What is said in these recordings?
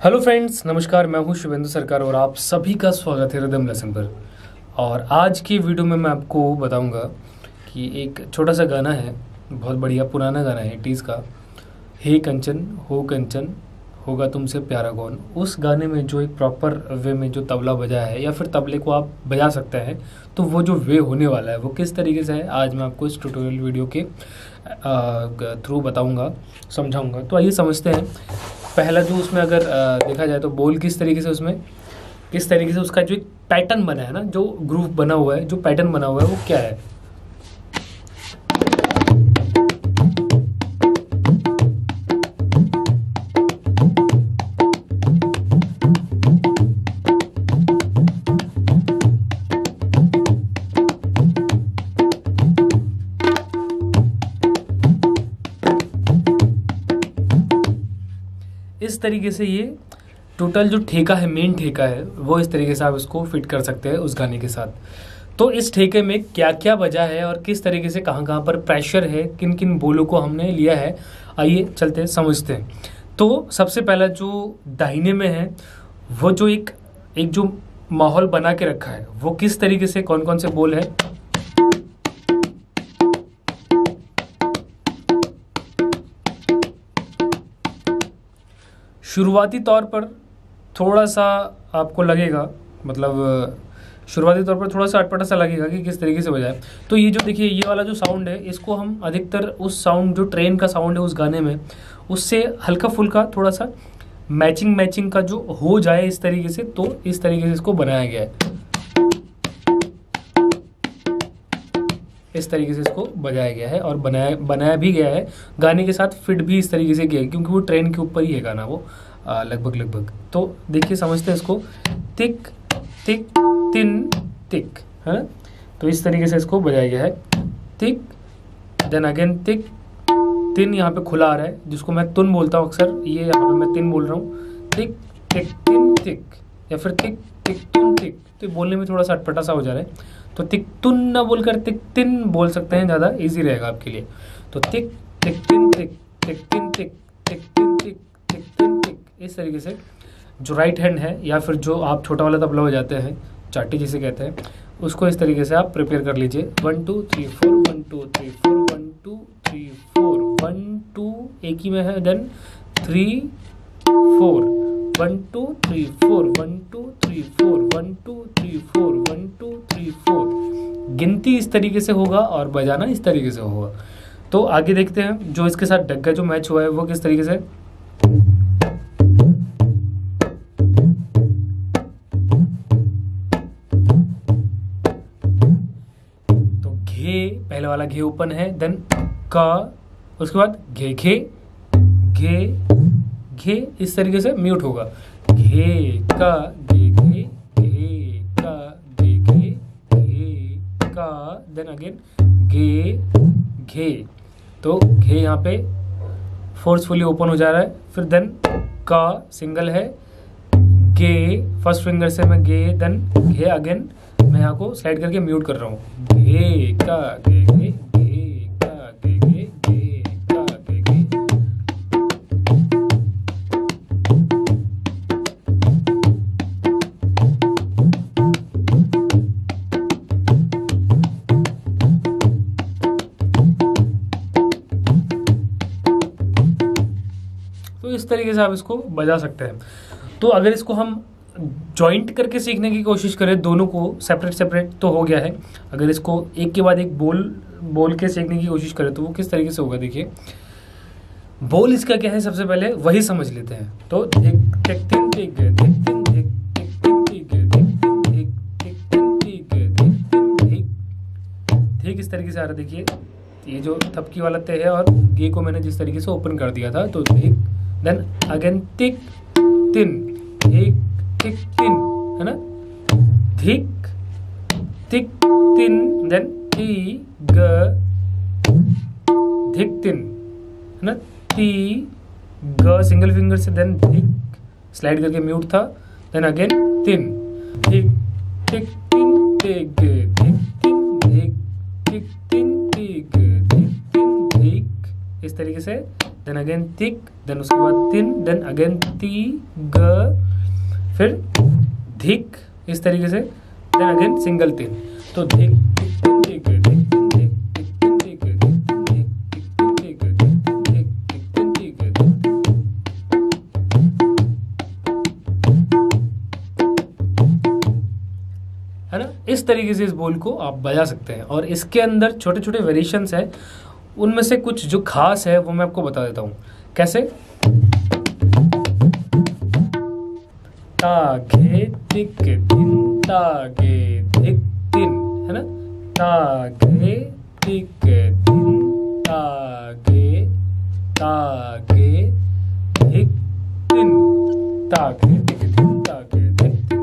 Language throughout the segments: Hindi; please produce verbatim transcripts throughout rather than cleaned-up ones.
हेलो फ्रेंड्स, नमस्कार। मैं हूं शुभेंदु सरकार और आप सभी का स्वागत है रिदम लेसन पर। और आज की वीडियो में मैं आपको बताऊंगा कि एक छोटा सा गाना है, बहुत बढ़िया पुराना गाना है एटीज़ का, हे कंचन हो कंचन होगा तुमसे प्यारा कौन। उस गाने में जो एक प्रॉपर वे में जो तबला बजा है या फिर तबले को आप बजा सकते हैं, तो वो जो वे होने वाला है वो किस तरीके से है, आज मैं आपको इस ट्यूटोरियल वीडियो के थ्रू बताऊंगा, समझाऊंगा। तो आइए समझते हैं। पहला जो उसमें अगर आ, देखा जाए तो बोल किस तरीके से उसमें किस तरीके से उसका जो एक पैटर्न बना है ना, जो ग्रूव बना हुआ है, जो पैटर्न बना हुआ है वो क्या है। इस तरीके से ये टोटल जो ठेका है, मेन ठेका है, वो इस तरीके से आप इसको फिट कर सकते हैं उस गाने के साथ। तो इस ठेके में क्या क्या बजा है और किस तरीके से कहाँ कहाँ पर प्रेशर है, किन किन बोलों को हमने लिया है, आइए चलते हैं समझते हैं। तो सबसे पहला जो दाहिने में है, वो जो एक एक जो माहौल बना के रखा है, वो किस तरीके से कौन कौन से बोल है। शुरुआती तौर पर थोड़ा सा आपको लगेगा, मतलब शुरुआती तौर पर थोड़ा सा अटपटा सा लगेगा कि किस तरीके से बजाए। तो ये जो देखिए, ये वाला जो साउंड है, इसको हम अधिकतर उस साउंड जो ट्रेन का साउंड है उस गाने में, उससे हल्का फुल्का थोड़ा सा मैचिंग मैचिंग का जो हो जाए इस तरीके से, तो इस तरीके से इसको बनाया गया है। इस तरीके से इसको बजाया गया है और बनाया बनाया भी गया है, गाने के साथ फिट भी इस तरीके से किया है, क्योंकि वो ट्रेन के ऊपर ही है गाना वो लगभग लगभग। तो देखिए समझते हैं इसको। तिक तिक तिन तिक, है ना। तो इस तरीके से इसको बजाया गया है। तिक, देन अगेन तिक, तिन यहाँ पे खुला आ रहा है, जिसको मैं तुन बोलता हूँ अक्सर, ये यहाँ पे मैं तिन बोल रहा हूँ। तिक तिक तिन तिक, या फिर तिक तिक तुन तिक। तो बोलने में थोड़ा सा अटपटा सा हो जा रहा है, तो तिक तुन ना बोलकर तिक तिन बोल सकते हैं, ज़्यादा इजी रहेगा आपके लिए। तो तिक तिक तिन तिक, तिक तिन तिक, तिक तिन तिक, तिक तिन तिक। इस तरीके से जो राइट हैंड है, या फिर जो आप छोटा वाला तबला बजाते हैं, चाटी जिसे कहते हैं, उसको इस तरीके से आप प्रिपेयर कर लीजिए। One two three four, one two three four, one two three four, one two एक ही में है, then three four, one two three four, one two three four, one two three four, one two three four. गिनती इस तरीके से होगा और बजाना इस तरीके से होगा। तो आगे देखते हैं जो इसके साथ डग्गा जो मैच हुआ है वो किस तरीके से। तो घे, पहले वाला घे ओपन है, देन का, उसके बाद घे घे घे घे, इस तरीके से म्यूट होगा। घे का घे घे घे का घे घे घे का, देन अगेन घे घे। तो घे यहाँ पे फोर्सफुली ओपन हो जा रहा है, फिर देन का सिंगल है, गे फर्स्ट फिंगर से मैं गे, देन घे अगेन मैं यहाँ को स्लाइड करके म्यूट कर रहा हूँ। घे का घे घे घे का घे घे घे का घे घे। तो इस तरीके से आप इसको बजा सकते हैं। तो अगर इसको हम जॉइंट करके सीखने की कोशिश करें, दोनों को सेपरेट सेपरेट, तो हो गया है। अगर इसको एक के बाद एक बोल बोल के सीखने की कोशिश करें तो वो किस तरीके से होगा, देखिए। बोल इसका क्या है, सबसे पहले वही समझ लेते हैं। तो एक टिक तिन टिक टिक तिन टिक टिक तिन टिक टिक तिन टिक टिक तिन टिक टिक टिक, ठीक इस तरीके से आ रहा है। देखिए ये जो थपकी वाला ते है और गे को मैंने जिस तरीके से ओपन कर दिया था, तो एक, देन अगेन तिक तिन, एक तिक तिन, है ना। धिक तिक तिन, देन ती ग धिक तिन, है ना। ती ग सिंगल फिंगर से, देन धिक स्लाइड करके म्यूट था, देन अगेन तिन, धिक टिक तिन टिक धिक तिन धिक टिक तिन टिक धिक तिन धिक, इस तरीके से देन अगेन तिक, देन उसके बाद तिन, देन अगेन ती ग, फिर धिक, इस तरीके से, देन अगेन सिंगल तिन। तो धिक धिक तिन धिक धिक तिन धिक धिक तिन धिक धिक धिक धिक तिन धिक धिक धिक तिन धिक धिक। है ना, इस तरीके से इस बोल को आप बजा सकते हैं। और इसके अंदर छोटे छोटे वेरिएशंस हैं, उनमें से कुछ जो खास है वो मैं आपको बता देता हूँ। कैसे? ता घे तिक धिन, ता गे धिक तिन, है ना, ता घे तिक धिन, ता गे ता गे धिक तिन, ता गे तिक धिन, ता गे धिक तिन।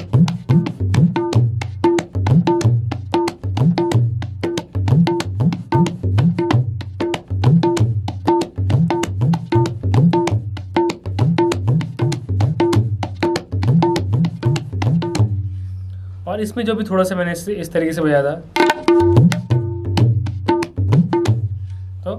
और इसमें जो भी थोड़ा सा मैंने इस, इस तरीके से बजाया था, तो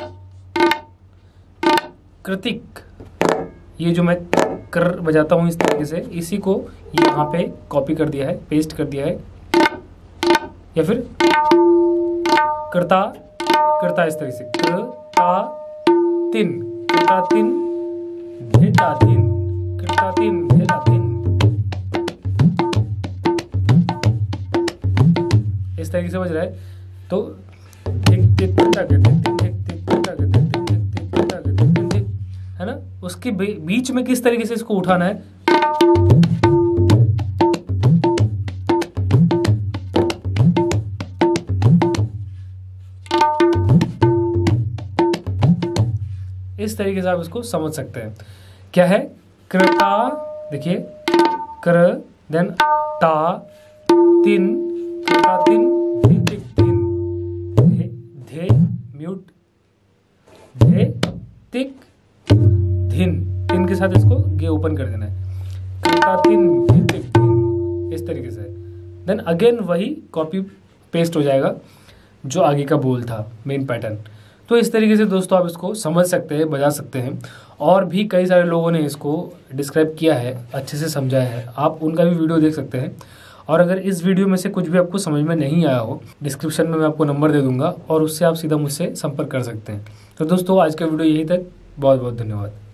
कृतिक, ये जो मैं कर बजाता हूँ इस तरीके से, इसी को यहाँ पे कॉपी कर दिया है, पेस्ट कर दिया है, या फिर करता करता इस तरीके से, करता तिन, करता तिन धेता तिन, करता तिन धेता तिन, इस तरीके से बज रहा है। तो है ना, उसके बीच में किस तरीके से इसको उठाना है, इस तरीके से आप इसको समझ सकते हैं। क्या है? कृता, देखिए, कर, देन ता तिन, कृता तिन, धि तिक तिन, धे, धे म्यूट, धे तिक धिन, तिन के साथ इसको गे ओपन कर देना है, कृता तिन धि तिक धिन, इस तरीके से। देन अगेन वही कॉपी पेस्ट हो जाएगा जो आगे का बोल था, मेन पैटर्न। तो इस तरीके से दोस्तों आप इसको समझ सकते हैं, बजा सकते हैं। और भी कई सारे लोगों ने इसको डिस्क्राइब किया है, अच्छे से समझाया है, आप उनका भी वीडियो देख सकते हैं। और अगर इस वीडियो में से कुछ भी आपको समझ में नहीं आया हो, डिस्क्रिप्शन में मैं आपको नंबर दे दूंगा और उससे आप सीधा मुझसे संपर्क कर सकते हैं। तो दोस्तों आज का वीडियो यही तक, बहुत बहुत धन्यवाद।